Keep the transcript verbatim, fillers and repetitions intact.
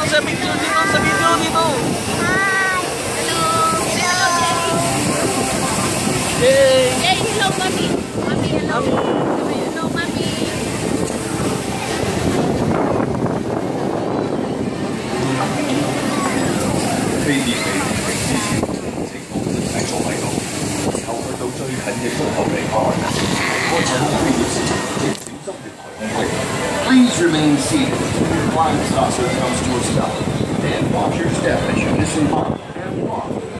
sa video dito, sa video dito. Hi! Hello! Hello, Jay! Yay! Jay, hello, Mami! Mami, hello! Hello, Mami! 飛碟嚟之前情報真係錯喺度，然後去到最近嘅出口嚟看，嗰陣飛碟時請小心條台位。Please remain seated until your flying saucer comes to a stop, and watch your step.